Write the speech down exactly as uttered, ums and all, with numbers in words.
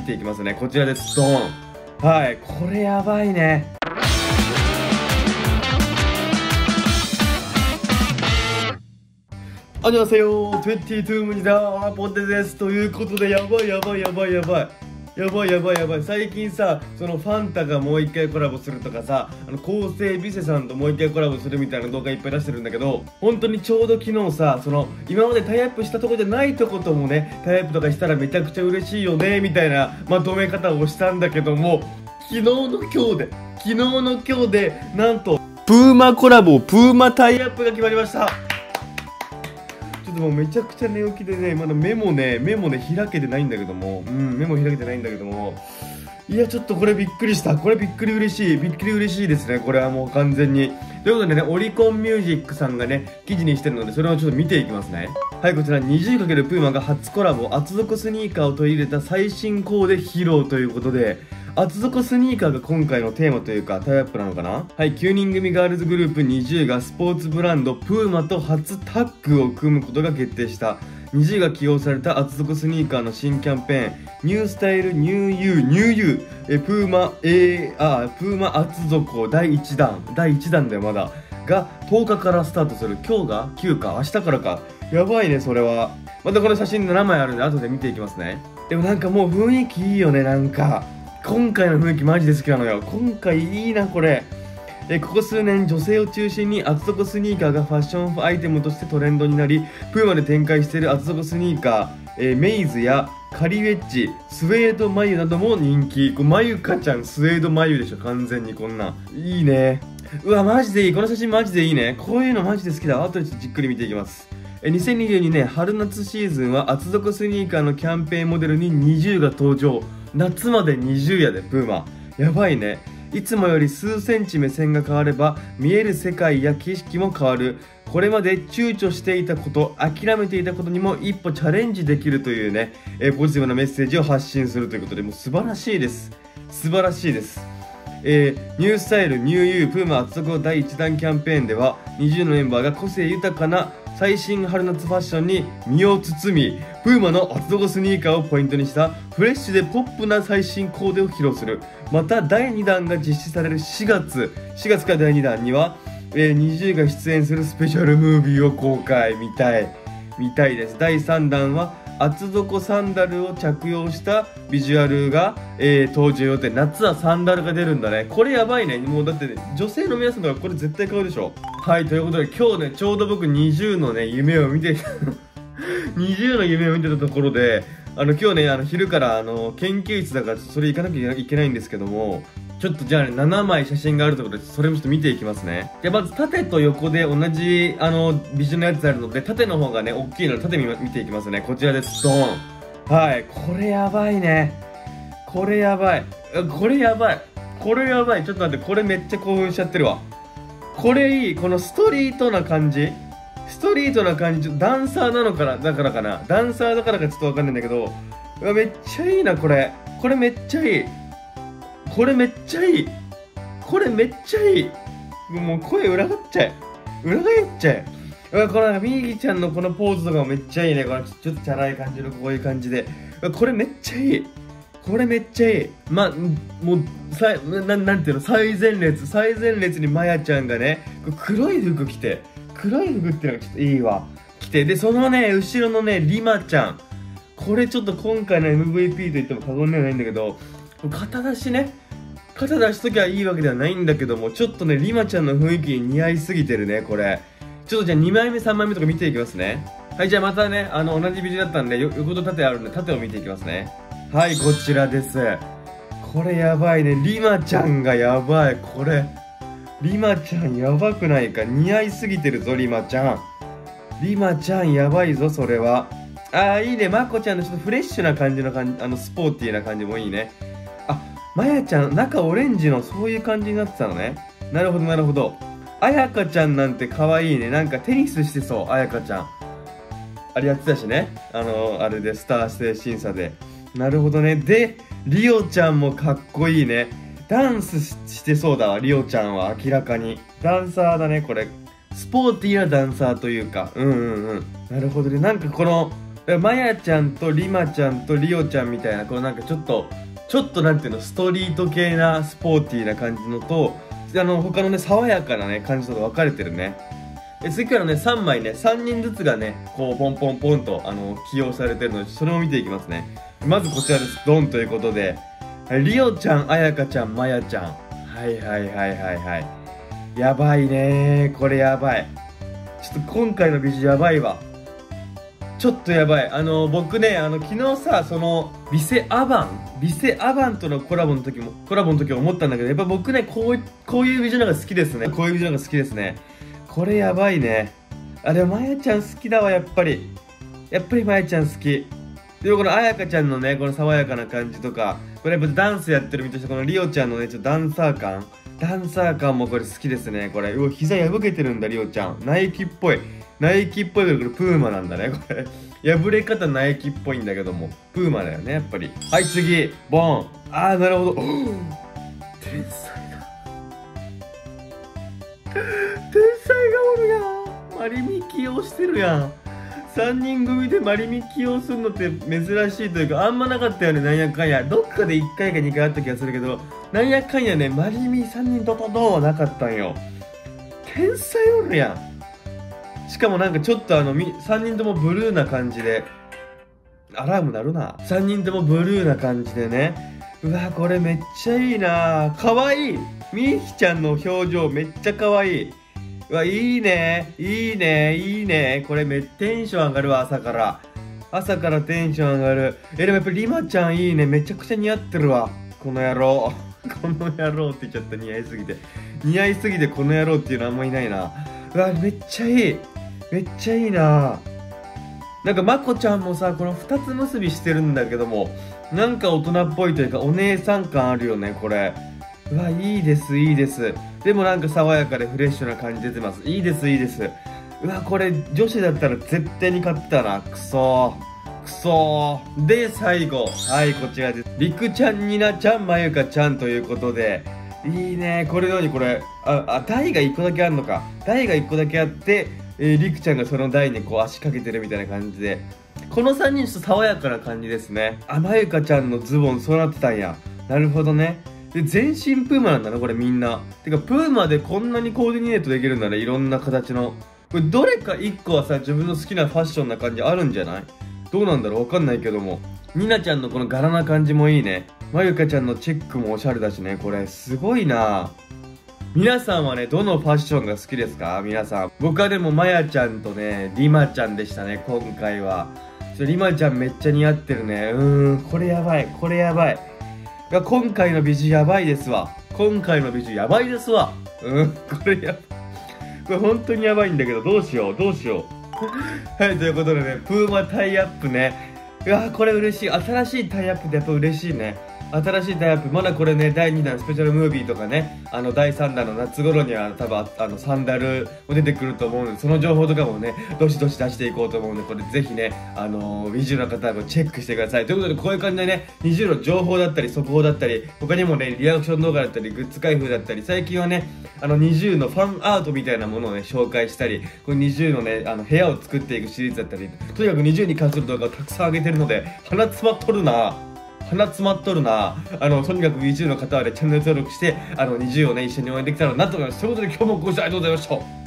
見ていきますね。こちらです。ドーン。はい、これやばいね。あにわせよー、にじゅうにムニダーポテです。ということで、やばいやばいやばいやばいやばいやばいやばい。最近さ、そのファンタがもう一回コラボするとかさ、あの構成ビセさんともう一回コラボするみたいな動画いっぱい出してるんだけど、本当にちょうど昨日さ、その今までタイアップしたところじゃないとこともね、タイアップとかしたらめちゃくちゃ嬉しいよねみたいなまとめ方をしたんだけども、昨日の今日で昨日の今日でなんとプーマコラボ、プーマタイアップが決まりました。ちょっともうめちゃくちゃ寝起きでね、まだ目もね目もね開けてないんだけども、うん目も開けてないんだけども、いやちょっとこれびっくりした。これびっくり嬉しいびっくり嬉しいですね。これはもう完全にということでね、オリコンミュージックさんがね記事にしてるので、それをちょっと見ていきますね。はい、こちら にじゅうかける プーマが初コラボ、厚底スニーカーを取り入れた最新コーデ披露ということで、厚底スニーカーが今回のテーマというかタイアップなのかな。はい、きゅうにん組ガールズグループにじゅうがスポーツブランドプーマと初タッグを組むことが決定した。にじゅうが起用された厚底スニーカーの新キャンペーン、ニュースタイルニューユーニューユーえプーマ、えー、あプーマ厚底だいいちだんだいいちだんだよまだがとおかからスタートする。今日がきゅうか、明日からか。やばいねそれは。またこの写真ななまいあるんで後で見ていきますね。でもなんかもう雰囲気いいよね。なんか今回の雰囲気マジで好きなのよ。今回いいなこれ。えここ数年女性を中心に厚底スニーカーがファッションアイテムとしてトレンドになり、プーマで展開している厚底スニーカー、えー、メイズやカリウェッジ、スウェード眉なども人気。これまゆかちゃんスウェード眉でしょ完全に。こんなんいいね。うわマジでいい。この写真マジでいいね。こういうのマジで好きだ。後でちょっとじっくり見ていきます。えにせんにじゅうにねん春夏シーズンは厚底スニーカーのキャンペーンモデルににじゅうが登場。夏までにじゅうやでプーマ。やばいね。いつもより数センチ目線が変われば見える世界や景色も変わる。これまで躊躇していたこと、諦めていたことにも一歩チャレンジできるというね、えー、ポジティブなメッセージを発信するということで、もう素晴らしいです。素晴らしいです。えー、ニュースタイルニューユープーマ厚底だいいちだんキャンペーンではにじゅうのメンバーが個性豊かな最新春夏ファッションに身を包み、プーマの厚底スニーカーをポイントにしたフレッシュでポップな最新コーデを披露する。まただいにだんが実施されるしがつしがつからだいにだんには、えー、にじゅうが出演するスペシャルムービーを公開。見たい見たいです。だいさんだんは厚底サンダルを着用したビジュアルが、えー、登場予定。夏はサンダルが出るんだね。これやばいね。もうだって、ね、女性の皆さんとかこれ絶対買うでしょ。はい、ということで今日ねちょうど僕にじゅうのね夢を見てきたにじゅうの夢を見てたところで、あの今日ねあの昼からあの研究室だからそれ行かなきゃいけないんですけども、ちょっとじゃあねななまい写真があるところでそれもちょっと見ていきますね。じゃあまず縦と横で同じあのビジュのやつあるので、縦の方がね大きいので縦見見ていきますね。こちらです。ドーン。はい、これやばいね。これやばいこれやばいこれやばい。ちょっと待って、これめっちゃ興奮しちゃってるわ。これいい。このストリートな感じストリートな感じ。ダンサーなのかなだからかなダンサーだからかちょっとわかんないんだけど、うわめっちゃいいなこれ。これめっちゃいい。これめっちゃいい。これめっちゃいい。もう声裏返っちゃえ。裏返っちゃえ。うわこのなんかみーぎちゃんのこのポーズとかもめっちゃいいね。このちょっとチャラい感じのこういう感じで。うわこれめっちゃいい。これめっちゃいい。ま、もう、さななんていうの、最前列、最前列にまやちゃんがね、黒い服着て、黒い服っていうのがちょっといいわ。着て、で、そのね、後ろのね、リマちゃん。これちょっと今回の エムブイピー と言っても過言ではないんだけど、肩出しね、肩出しときゃいいわけではないんだけども、ちょっとね、リマちゃんの雰囲気に似合いすぎてるね、これ。ちょっとじゃあにまいめ、さんまいめとか見ていきますね。はい、じゃあまたね、あの、同じビジュだったんで、横と縦あるんで、縦を見ていきますね。はい、こちらです。これやばいね。リマちゃんがやばい。これリマちゃんやばくないか。似合いすぎてるぞリマちゃん。リマちゃんやばいぞそれは。あーいいね。まこちゃんのちょっとフレッシュな感じの感じ、あのスポーティーな感じもいいね。あ、まやちゃん中オレンジのそういう感じになってたのね。なるほどなるほど。あやかちゃんなんて可愛いね。なんかテニスしてそう。あやかちゃんあれやってたしね。あのー、あれでスター指定審査で。なるほどね。で、リオちゃんもかっこいいね。ダンス し, してそうだわ、リオちゃんは明らかに。ダンサーだね、これ。スポーティーなダンサーというか。うんうんうん。なるほどね。なんかこの、 からまやちゃんとりまちゃんとりおちゃんみたいな、このなんかちょっとちょっとなんていうの、ストリート系なスポーティーな感じのと、あの他のね爽やかなね感じとか分かれてるね。で次からねさんまいね、さんにんずつがねこうポンポンポンとあの起用されてるので、それを見ていきますね。まずこちらです。ドンということで、りおちゃん、あやかちゃん、まやちゃん、はいはいはいはいはい、やばいねー、これやばい。ちょっと今回の美女やばいわ。ちょっとやばい。あの僕ね、あの昨日さ、そのビセアバンビセアバンとのコラボの時もコラボの時も思ったんだけど、やっぱ僕ねこういこういう美女の方が好きですね。こういう美女の方が好きですね。これやばいね。あ、でもまやちゃん好きだわ、やっぱりやっぱりまやちゃん好きでも、このあやかちゃんのねこの爽やかな感じとか、これやっぱダンスやってる身として、このりおちゃんのねちょっとダンサー感ダンサー感もこれ好きですね。これうわ、膝破けてるんだりおちゃん。ナイキっぽいナイキっぽいけど、これプーマなんだね。これ破れ方ナイキっぽいんだけどもプーマだよねやっぱり。はい、次ボン。ああ、なるほど。天才だ天才がおるやん。マリミ起用してるやん。さんにん組でマリミ起用するのって珍しいというか、あんまなかったよね。なんやかんやどっかでいっかいかにかいあった気がするけど、なんやかんやねマリミさんにんドドドンはなかったんよ。天才おるやん。しかもなんかちょっとあのさんにんともブルーな感じで、アラーム鳴るな。さんにんともブルーな感じでね、うわこれめっちゃいいな。かわいい。みーきちゃんの表情めっちゃかわいい。うわ、いいねいいねいいね。これめっテンション上がるわ。朝から朝からテンション上がる。えでもやっぱりりまちゃんいいね。めちゃくちゃ似合ってるわこの野郎この野郎って言っちゃった。似合いすぎて似合いすぎてこの野郎っていうのあんまいないな。うわめっちゃいいめっちゃいいな。なんかまこちゃんもさ、このふたつ結びしてるんだけども、なんか大人っぽいというかお姉さん感あるよねこれ。うわいいですいいです。でもなんか爽やかでフレッシュな感じ出てます。いいですいいです。うわこれ女子だったら絶対に勝ってたな。くそーくそー。で最後、はいこちらです。りくちゃん、になちゃん、まゆかちゃんということで、いいね。これのようにこれああ台がいっこだけあるのか。台がいっこだけあって、えー、りくちゃんがその台にこう足かけてるみたいな感じで、このさんにんちょっと爽やかな感じですね。あまゆかちゃんのズボンそうなってたんや。なるほどね。で全身プーマなんだなこれみんな。てかプーマでこんなにコーディネートできるんだね、いろんな形の。これどれかいっこはさ自分の好きなファッションな感じあるんじゃない？どうなんだろう、わかんないけども。になちゃんのこの柄な感じもいいね。まゆかちゃんのチェックもおしゃれだしね。これすごいな。皆さんはねどのファッションが好きですか？皆さん。僕はでもまやちゃんとねりまちゃんでしたね今回は。りまちゃんめっちゃ似合ってるね。うーんこれやばいこれやばい。今回の美女やばいですわ。今回の美女やばいですわ。うんこれやばい。これ本当にやばいんだけど、どうしようどうしようはい、ということでねプーマタイアップね。うわこれ嬉しい。新しいタイアップってやっぱ嬉しいね。新しいタイアップ、まだこれねだいにだんスペシャルムービーとかね、あのだいさんだんの夏頃には多分あのサンダルも出てくると思うので、その情報とかもねどしどし出していこうと思うので、これぜひねあのー、美女の方はチェックしてください。ということでこういう感じでねにじゅうの情報だったり速報だったり、他にもねリアクション動画だったりグッズ開封だったり、最近はねあのにじゅうのファンアートみたいなものをね紹介したり、これにじゅうのねあの部屋を作っていくシリーズだったり、とにかくにじゅうに関する動画をたくさん上げてるので、鼻詰まっとるな鼻詰まっとるな。あのとにかくにじゅうの方はねチャンネル登録して、あのにじゅうをね一緒に応援できたらなと思います。ということで今日もご視聴ありがとうございました。